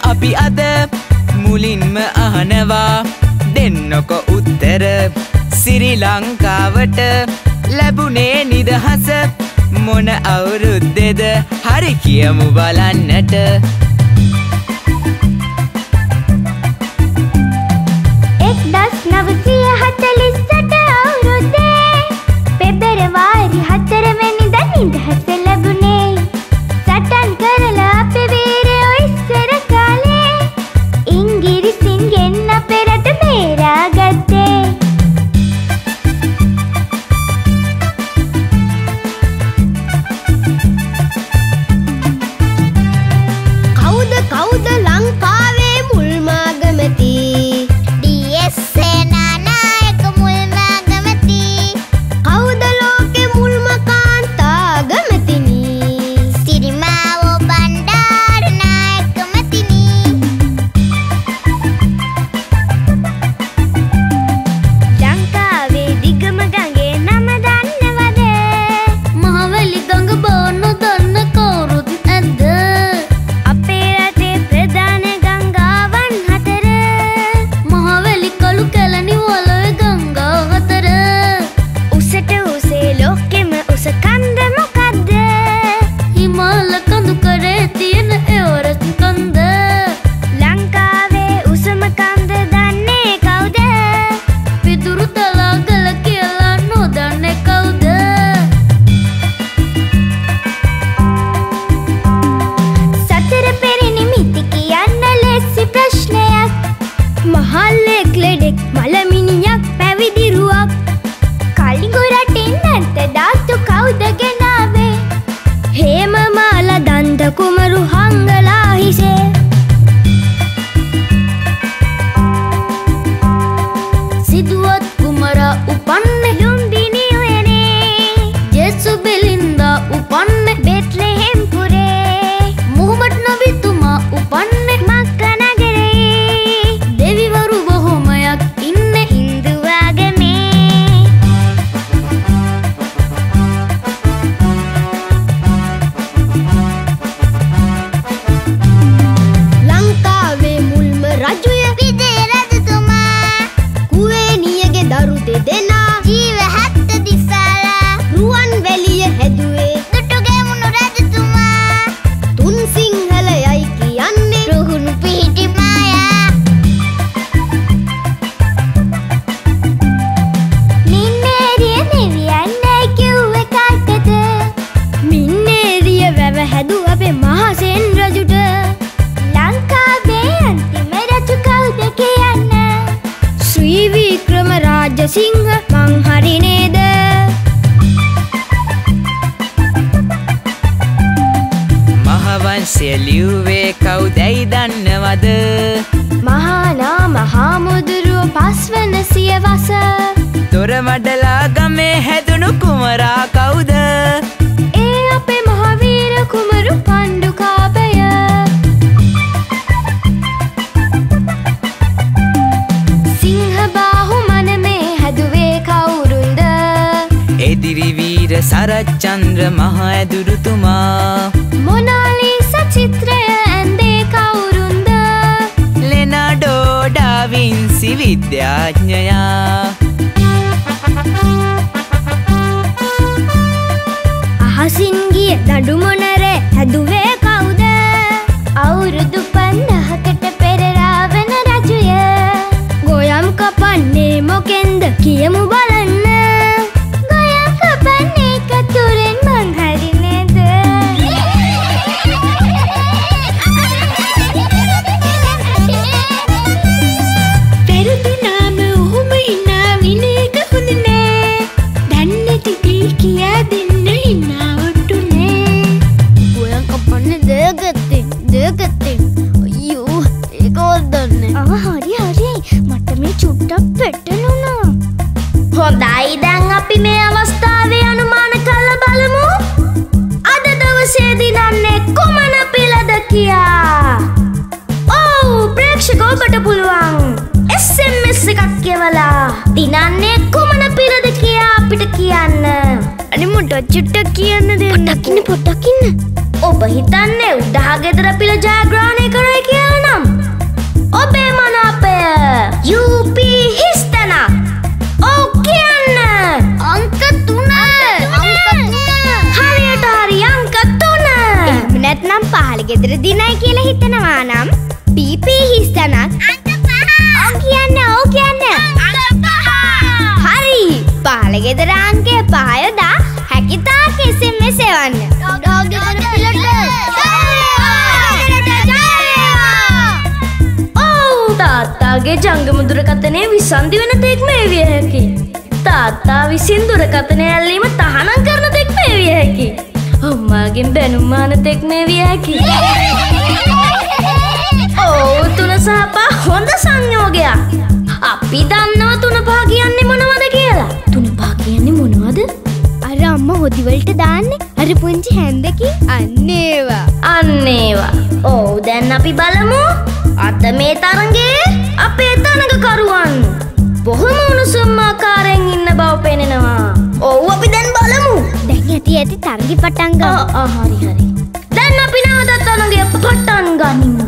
අපි අද මුලින්ම අහනවා දෙන්නක උත්තර සිරි ලංකාවට ලැබුණේ නිදහස මොන අවුරුද්දේද හරි කියමු බලන්නට 1948 අවුරුද්දේ පෙබරවාරි 4 වෙනිදා නිදහස ලැබුණේ සටන් කරලා අපේ වීරයෝ ඉස්සර කාලේ ඉංග්‍රීසින් ගෙන්න අපේ රට බේරාගත්තේ කවුද ලංකාවේ මුල්ම අගමැති DS සේනානායක මුල්ම අගමැති කවුද ලෝකේ මුල්ම කාන්තා අගමැතිනි සිරිමාවෝ බණ්ඩාරනායක මැතිනි ලංකාවේ දිගම ගඟේ නම දන්නවද මහවැලි ගඟ බොන්න දන්න කවුරුත් නැද්ද අපේ රටේ ප්‍රධාන ගංගාවන් 4 මහවැලි කළු කැලණි වලේ ගංගා 4 උසට උසේ ලෝකෙම උස කන්ද මොකද්ද හිමාල කඳු කරේ තියෙන එවරස්ට් කන්ද ලංකාවේ උසම කන්ද දන්නේ කවුද පිදුරු තලාගල කියලා නොදන්නේ කවුද සතර පෙරණි මිති කියන්න ලෙස්සි ප්‍රශ්නයක් මහල්ලෙක් ලෙඩෙක් මලමිනියක් පැවිදිරුවක් කලිඟු රටින් නැන්ත දාතු කවුද ගෙනාවේ හේමමාල දන්ත කුමරු හංගලා හිසේ සිදුවත් කුමරා උපන්නේ ලුම්බිනි උයනේ ජේසු බෙලින්දා උපන්නේ බෙත්ලෙහෙම් පුරේ මුහම්මඩ් නබිතුමා උපන්නේ මක්ක නගරේ දෙවිවරු බොහොමයක් ඉන්නේ හින්දු ආගමේ ලංකාවේ මුල්ම රජුය විජය රජතුමා කුවේනියගේ දරු දෙදෙනා ජීව 70 දිසාලා රුවන්වැලිය හැදුවේ දුටුගැමුණු රජතුමා තුන් සිංහලයයි කියන්නේ රුහුණු පිහිටි මායා මින්නේරිය නෙවියන්නයි කිව්වේ කාටද මින්නේරිය වැව හැදු අපේ මහසෙන් රජුට ලංකාවේ අන්තිම රජු කවුද කියන්න ශ්‍රී වික්‍රම රාජසිංහ මං හරි නේද මහවංශය ලියුවේ කවුදැයි දන්නවද මහානා මහාමුදුරුව පස්වන සියවස දොරමඩලා ගමේ හැදුණු කුමරා කවුද ඒ අපේ මහවීර කුමරු පණ්ඩුකාභය සිංහබාහු මනමේ හැදුවේ කවුරුන්ද එදිරිවීර සරච්චන්ද්‍ර මහ ඇදුරුතුමා මොනාලිස චිත්‍රය ඇන්දේ කවුරුන්ද ලෙනාඩෝ ඩාවින්සි විද්‍යාඥයා අහසින් ගිය දඩු මොනරේ හැදුවේ කවුද අවුරුදු 5000කට පෙර රාවණ රජුය ගොයම් කපන්නේ මොකෙන්ද කියමු බලන්න ගොයම් කපන්නේ කතුරෙන් මං හරි නේද පෙරදිනාම ඔහොම ඉන්නා විනයක හොඳ නෑ දන්නේ තිකී කියා දෙන්න ඉන්නවටුනේ ගොයම් කපන්නේ දෙගත්තේ අයියෝ ඒක වදන්නේ හරි මට මේ චුට්ටක් පෙට්ටලුණා හොඳයි දැන් අපි මේ අවස්ථාවේ අනුමාන කරලා බලමු අද දවසේ දිනන්නේ කොමන පිළද කියා ඔව් ප්‍රේක්ෂකෝ ඔබට පුළුවන් SMS එකක් කියවලා දිනන්නේ කොමන පිළද කියා අපිට කියන්න අනේ මුට චුට්ටක් කියන්න දෙන්න පොට්ටක් ඉන්න ඔබ හිතන්නේ උඩහා ගෙදර පිළ ජයග්‍රහණය කරයි කියලා නම් ඔබේ මනාපය UP හිස්තන. ඔව් කියන්න. අංක 3. හරියට හරි අංක 3. එහෙම නැත්නම් පහළ ගෙදර දිනයි කියලා හිතනවා නම් PP හිස්තනක් අංක 5. ඔව් කියන්න. අංක 5. හරි. පහළ ගෙදර අංකය 5 යොදා හැකිතාක් SMS එවන්න. තාත්තාගේ ජංගම දුරකථනය විසන්ධි වෙන තෙක් මේ විය හැකි. තාත්තා විසින් දුරකථනය ඇල්ලීම තහනම් කරන තෙක් මේ විය හැකි. අම්මාගෙන් බැනුම් මාන තෙක් මේ විය හැකි. ඔව් 3 සහ 5 හොඳ සංයෝගයක්. අපි දන්නවා 3 5 කියන්නේ මොනවද කියලා. 3 5 කියන්නේ මොනවද? අර අම්මා හොදි වලට දාන්නේ අර පුංචි හැන්දකින් අන්න ඒවා. ඔව් දැන් අපි බලමු අද මේ තරඟේ අපේ තරඟකරුවන් බොහොම උණුසුම් ආකාරයෙන් ඉන්න බව පෙනෙනවා. ඔව් අපි දැන් බලමු. දැන් ඇති තරඟි පටන් ගමු. හරි. දැන් අපි නැවත තරඟය පටන් ගනිමු.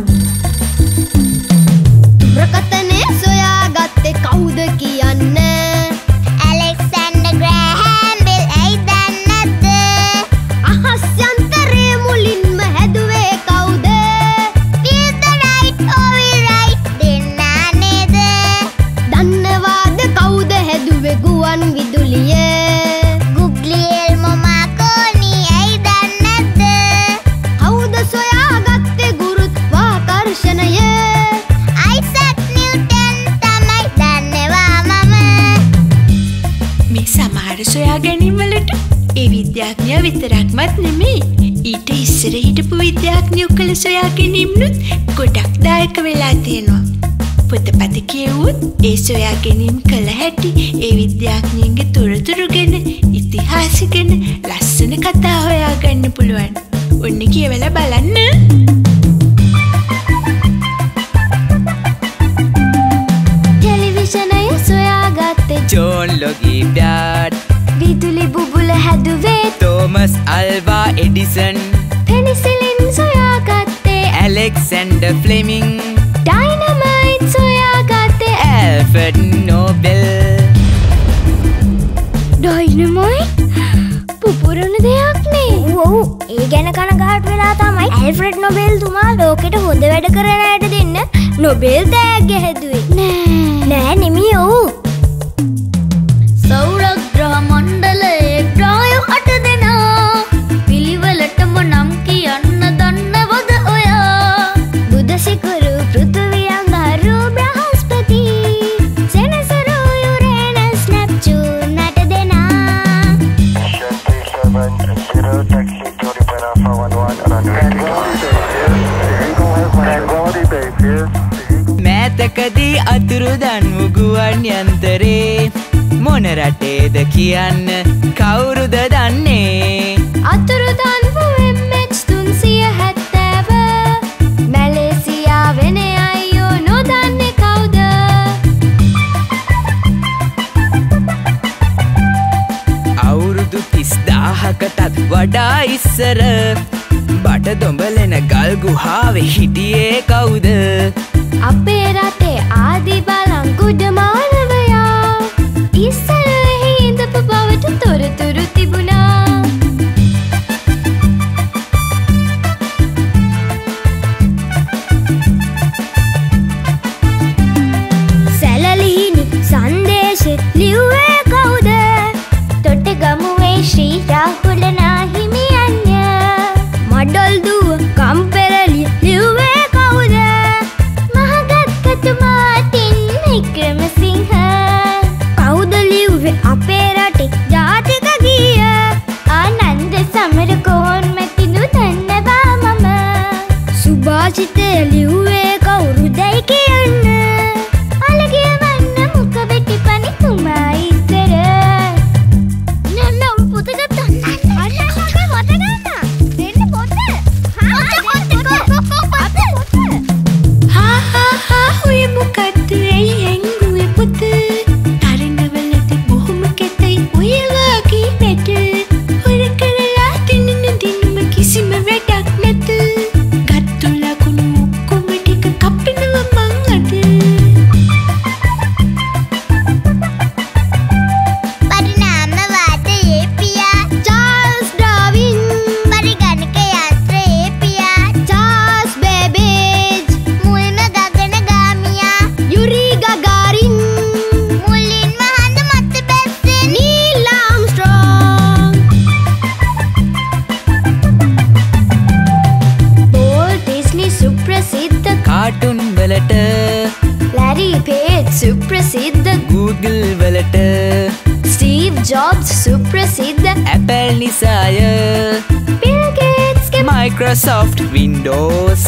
දුරකථනය සොයාගත්තේ කවුද කියන්නේ? Alexander Graham Bell. ඇයි දන්නේ නැද්ද? අහස්‍යන්තරේ මුලින්ම හැදුවේ කවුද? Feel the right or will right දෙන්නා නේද? දන්නවාද කවුද හැදුවේ ගුවන් විදුලිය? ගුග්ලියෙල් මොමාකෝනි. ඇයි දන්නේ නැද්ද? කවුද සොයාගත්තේ ගුරුත්වාකර්ෂණය? අයිසැක් නිව්ටන් තමයි. දන්නවා මම. මේ සමහර සොයා ගැනීම් වලට ඒ විද්‍යාඥයා විතරක්මත් නෙමෙයි ඊට ඉස්සර හිටපු විද්‍යාඥයෝ කළ සොයා ගැනීම්නුත් ගොඩක් දායක වෙලා තියෙනවා. පොතපත කියවුවොත් ඒ සොයා ගැනීම් කළ හැටි ඒ විද්‍යාඥයන්ගේ තොරතුරු ගැන ඉතිහාස ගැන ලස්සන කතා හොයාගන්න පුළුවන්. ඔන්න කියවලා බලන්න. ටෙලිවිෂනය සොයාගත්තේ ජෝන් ලොගිඩාඩ්. විදුලි බුබුල හැදුවේ තෝමස් අල්වා එඩිසන්. පෙනිසිලින් සොයාගත්තේ ඇලෙක්සැන්ඩර් ෆ්ලෙමිං. ඩයිනමයිට් සොයාගත්තේ ඇල්ෆර්ඩ් නෝබෙල්. ඩයිනමයිට් පුපුරන දෙයක් නේ. ඔව් ඒ ගැන කනගාටු වෙලා තමයි ඇල්ෆ්‍රඩ් නොබෙල් තුමා ලෝකෙට හොඳ වැඩ කරන අයට දෙන්න නොබෙල් තෑග්ග හැදුවේ. නෑ නෙමෙයි. ඔව් සෞරග්‍රහ මණ්ඩලයේ ග්‍රහයෝ 8 දෙනා පිළිවෙලටම නම් කියන්න දන්නවද ඔයා? බුධ සිකුරු පෘථිවි අඟහරු බ්‍රහස්පති සෙනසුරු යුරේනස් නෙප්චූන් 8 දෙනා. මෑතකදී අතුරුදන් වූ ගුවන් යන්තරේ මොන රටේද කියන්න කවුරුද දන්නේ? අතුරුදන් වූ MH370 මැලේසියාවේ නේ අයියෝ නොදන්නේ කවුද? අවුරුදු 30000කටත් වඩා ඉස්සර බට දොඹලෙන ගල් ගුහාවේ හිටියේ කවුද? අපේ රටේ ආදි බලංගුඩ මානවයා ඉස්සර හිඳපු බවට තොරතුරු තිබුණා. සැලලිහිණි සංදේශෙ ලිව්වේ කවුද? තොටගමුවේ ශ්‍රී රාහුල නාහිමියන්ය. මඩොල් දුව කම්පෙරළිය ලිව්වේ කවුද? මහගත්කතුමාටින් වික්‍රමසිංහ. කවුද ලිව්වේ අපේ රටේ ජාතික ගීය? ආනන්ද සමරකෝන් මැතිනු දන්නවා මම. සුභාෂිතය ලිව්වේ කවුරුදයි කියන්න? අලගිය වන්න මුක වෙටිපනි තුමා ඉස්සර. නෑ පොත ගත්තා. ප්‍රසිද්ධ Apple නිසාය Bill Gates ගේ Microsoft Windows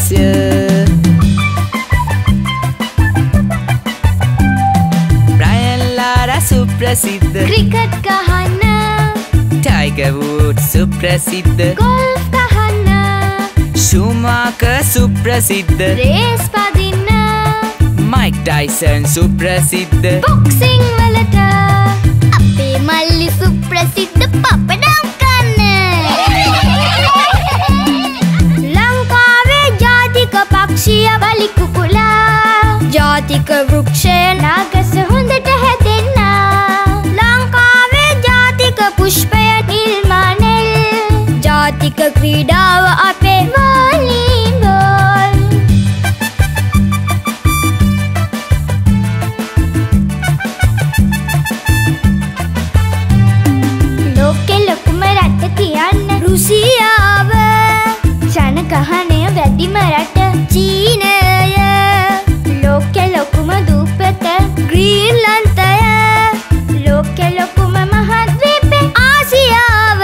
Brian Lara සුප්‍රසිද්ධ ක්‍රිකට් ගහන්න Tiger Woods සුප්‍රසිද්ධ ගොල්ෆ් ගහන්න Schumacher සුප්‍රසිද්ධ රේස් පදින්න Mike Tyson සුප්‍රසිද්ධ බොක්සිං වලට අපේ මල්ලි සුප්‍රසිද්ධ පපඩම් කන්න ලංකාවේ ජාතික පක්ෂිය බලි කුකුලා ජාතික වෘක්ෂය නාගස හොඳට හැදෙන්න ලංකාවේ ජාතික පුෂ්පය නිල්මානෙල් ජාතික ක්‍රීඩාව අපේ වොලිබෝල් ලෝකෙ ලොකුම රට කියන්න රුසියාව ජනගහනය වැඩිම රට චීනය ලෝකෙ ලොකුම දූපත ග්‍රීන්ලන්තය ලෝකෙ ලොකුම මහද්වීපය ආසියාව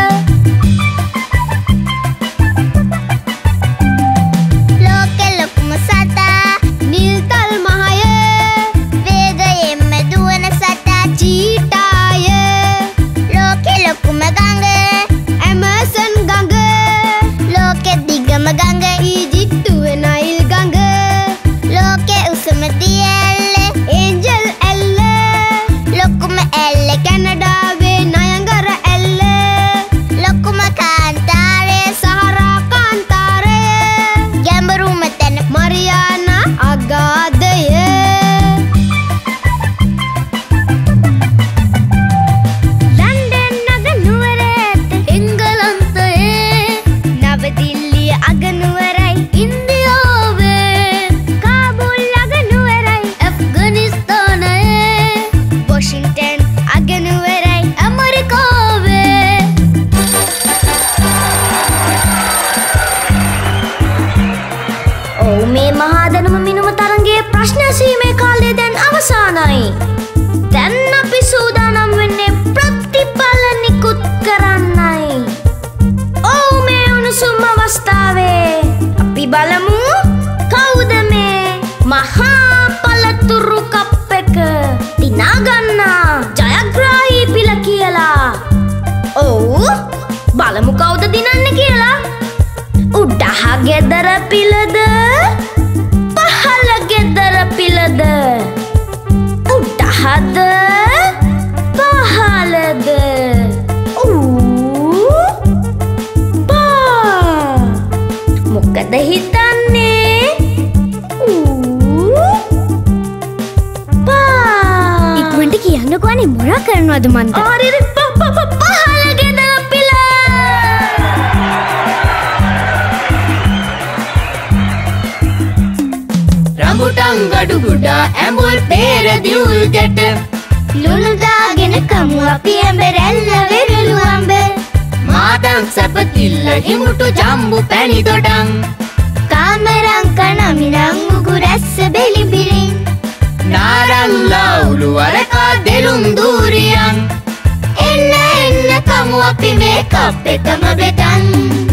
ලෝකෙ ලොකුම සතා නිල්තල් මහය වේගයෙන්ම දුවන සතා චීටාය ලෝකෙ ලොකුම ගඟ ඇමසන් ගඟ ලෝකෙ දිගම ගඟ ඊජිප්තුවේ නයිල් ගඟ ලෝකෙ උසම දිය ඇල්ල ඒන්ජල් ඇල්ල ලොකුම ඇල්ල කැනඩාවේ නයගර ඇල්ල ලොකුම කාන්තාරය සහරා කාන්තාරය ගැඹුරුම තැන මරියානා අගාධය ලන්ඩන් අගනුවර ඇත එංගලන්තයේ නවදිල්ලිය අගනුවරයි ඉන්දියාවේ කාබුල් අගනුවරයි ඇෆ්ගනිස්තානයේ වොෂින්ටන් අගනුවරයි ඇමරිකාවේ ඔව් මේ මහා දැනුම මිනුම තරංගයේ ප්‍රශ්න ඇසීමේ කාලය දැන් අවසానයි. දැන් අපි සූදානම් වෙන්නේ ප්‍රතිඵල නිකුත් කරන්නයි. ඔව් මේ උණුසුම් අවස්ථාවේ අපි බලමු කවුද මේ මහා පළතුරු කප් එක දිනා ගන්න ජයග්‍රාහී පිළ කියලා. ඔව් බලමු කවුද දිනන්නේ කියලා. උඩහ ගෙදර පිළද පහළ ගෙදර පිළද උඩහද පහළද බා මොකද හිතන්නේ බා ඉක්මනට කියන්නකෝ අනේ මොනා කරනවද මන්ද හරි පහළ ගෙදර පිළ රඹුටන් ගඩු ගුඩා ඇඹුල් පේර දියුල් ගැට ලුණු දාගෙන කමු අපි ඇඹ රැල්ල වෙරළු අඹ මාතන් සැපතිල්ල හිමුටු ජම්බු පැණි දොඩන් කාමරං කනමිනං උගුරැස්ස බෙලිබිරින් නාරල්ලා උළු වරකා දෙලුම් දූරියන් එන්න එන්න කමු අපි මේ කප් එකම බෙදන්